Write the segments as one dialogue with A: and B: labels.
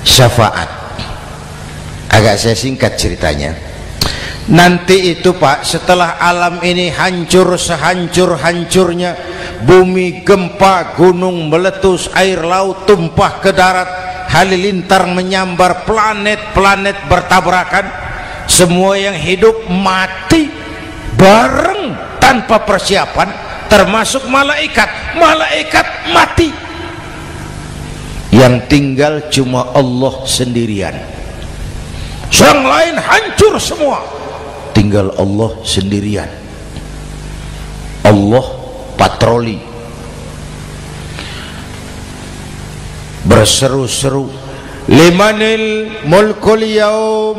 A: syafaat. Agak saya singkat ceritanya. Nanti itu Pak, setelah alam ini hancur sehancur-hancurnya, bumi gempa, gunung meletus, air laut tumpah ke darat, halilintar menyambar, planet-planet bertabrakan, semua yang hidup mati bareng tanpa persiapan, termasuk malaikat. Malaikat mati, yang tinggal cuma Allah sendirian. Yang lain hancur semua, tinggal Allah sendirian. Allah patroli, berseru-seru, limanil mulkul yaum,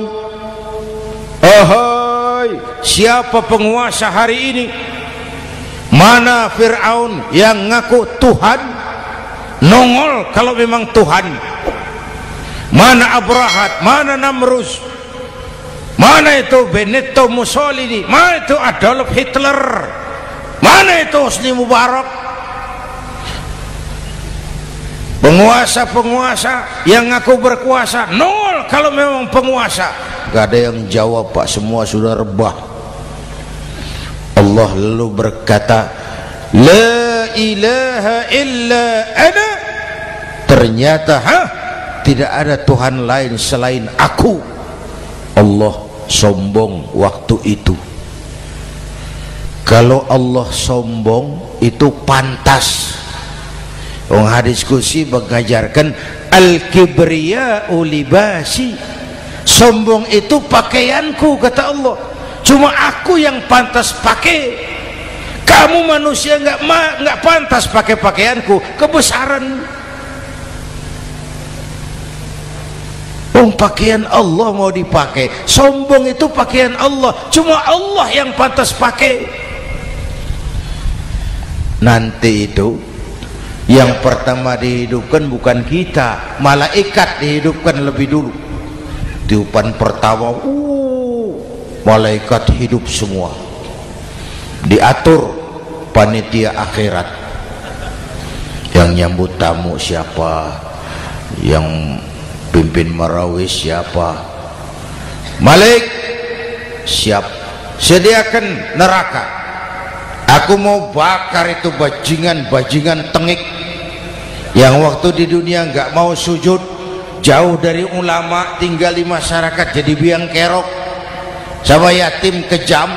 A: ahai, siapa penguasa hari ini? Mana Fir'aun yang ngaku Tuhan? Nongol kalau memang Tuhan. Mana Abrahat, mana Namrus, mana itu Benito Mussolini, mana itu Adolf Hitler, mana itu Hosni Mubarak? Penguasa-penguasa yang ngaku berkuasa, nol kalau memang penguasa. Gak ada yang jawab Pak, semua sudah rebah. Allah lalu berkata, la ilaha illa ana. Ternyata tidak ada Tuhan lain selain aku. Allah sombong waktu itu. Kalau Allah sombong itu pantas. Hadis qudsi mengajarkan al-kibriya'u libasi, sombong itu pakaianku, kata Allah. Cuma aku yang pantas pakai. Kamu manusia nggak pantas pakai pakaianku, kebesaran. Pakaian Allah mau dipakai, sombong itu pakaian Allah, cuma Allah yang pantas pakai. Nanti itu yang pertama dihidupkan bukan kita, malaikat dihidupkan lebih dulu. Tiupan pertama, malaikat hidup semua, diatur panitia akhirat. Yang nyambut tamu siapa, yang pimpin marawis siapa, Malik siap, sediakan neraka, aku mau bakar itu bajingan tengik yang waktu di dunia nggak mau sujud, jauh dari ulama, tinggal di masyarakat jadi biang kerok, sama yatim kejam.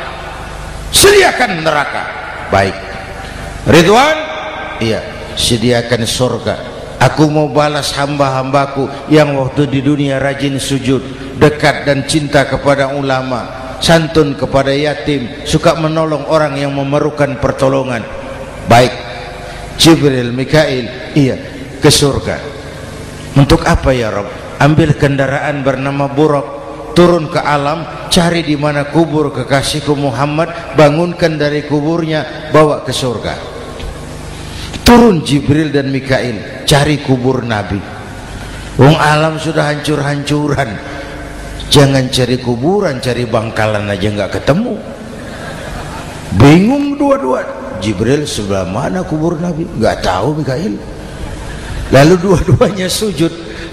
A: Sediakan neraka. Baik Ridwan, iya, sediakan surga. Aku mau balas hamba-hambaku yang waktu di dunia rajin sujud, dekat dan cinta kepada ulama, santun kepada yatim, suka menolong orang yang memerlukan pertolongan. Baik Jibril, Mikail, iya, ke surga. Untuk apa ya Rob? Ambil kendaraan bernama Buraq, turun ke alam, cari di mana kubur kekasihku Muhammad, bangunkan dari kuburnya, bawa ke surga. Turun Jibril dan Mikail, cari kubur Nabi. Wong alam sudah hancur-hancuran, jangan cari kuburan, cari bangkalan aja nggak ketemu. Bingung dua-dua. Jibril, sebelah mana kubur Nabi? Nggak tahu Mikail. Lalu dua-duanya sujud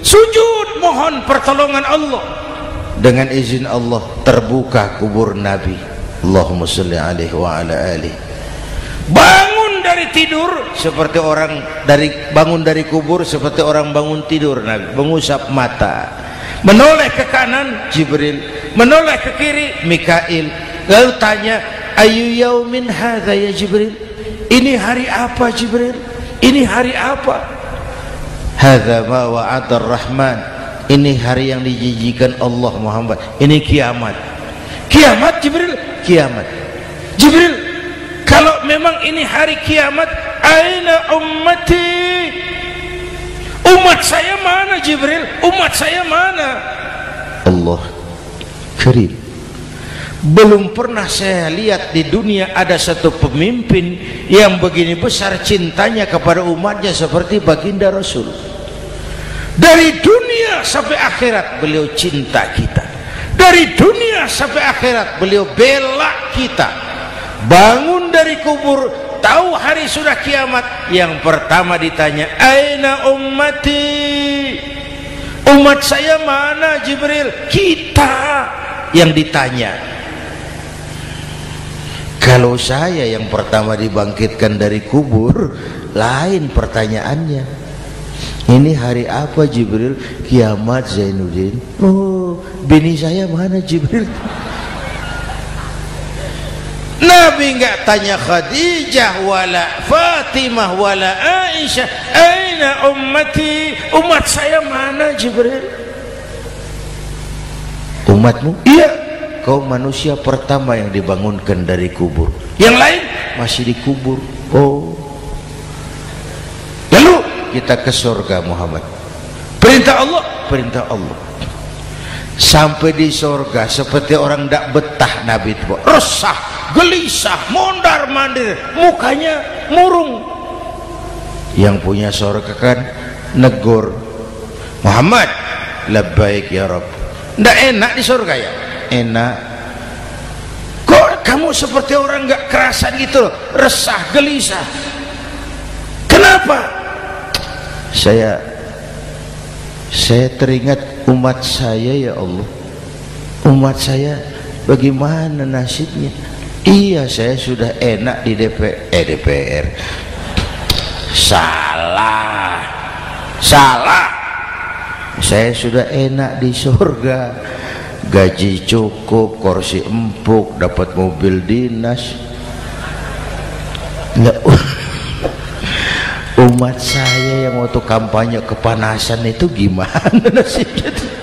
A: mohon pertolongan Allah. Dengan izin Allah terbuka kubur Nabi. Allahumma sholli alaihi wa ala alihi. Bangun dari tidur seperti orang bangun dari kubur seperti orang bangun tidur. Nabi mengusap mata, menoleh ke kanan Jibril, menoleh ke kiri Mikail. Lalu tanya, ayu yaumin hadza ya Jibril? Ini hari apa Jibril? Ini hari apa? Hadza ma wa'ada ar-Rahman. Ini hari yang dijanjikan Allah Muhammad. Ini kiamat. Kiamat Jibril? Kiamat. Jibril, kalau memang ini hari kiamat, aina ummati? Umat saya mana Jibril? Umat saya mana? Allah Karim, belum pernah saya lihat di dunia ada satu pemimpin yang begini besar cintanya kepada umatnya seperti baginda Rasul. Dari dunia sampai akhirat beliau cinta kita. Dari dunia sampai akhirat beliau bela kita. Bangun dari kubur, tahu hari sudah kiamat, yang pertama ditanya, aina ummati? Umat saya mana Jibril? Kita yang ditanya. Kalau saya yang pertama dibangkitkan dari kubur, lain pertanyaannya. Ini hari apa Jibril? Kiamat Zainuddin. Oh, bini saya mana Jibril? Nabi enggak tanya Khadijah wala Fatimah wala Aisyah, aina ummati? Umat saya mana Jibril? Umatmu? Iya, kau manusia pertama yang dibangunkan dari kubur. Yang lain masih dikubur. Oh. Lalu kita ke surga Muhammad. Perintah Allah, perintah Allah. Sampai di surga seperti orang tidak betah Nabi itu, resah, gelisah, mondar mandir, mukanya murung. Yang punya surga kan negur, Muhammad, labbaik ya Rabb. Tidak enak di surga ya? Enak. Kok kamu seperti orang nggak kerasan gitu, resah, gelisah? Kenapa? Saya teringat umat saya ya Allah. Umat saya bagaimana nasibnya? Iya, saya sudah enak di DPR. Salah. Saya sudah enak di surga, gaji cukup, kursi empuk, dapat mobil dinas. Umat saya yang waktu kampanye kepanasan itu gimana nasibnya?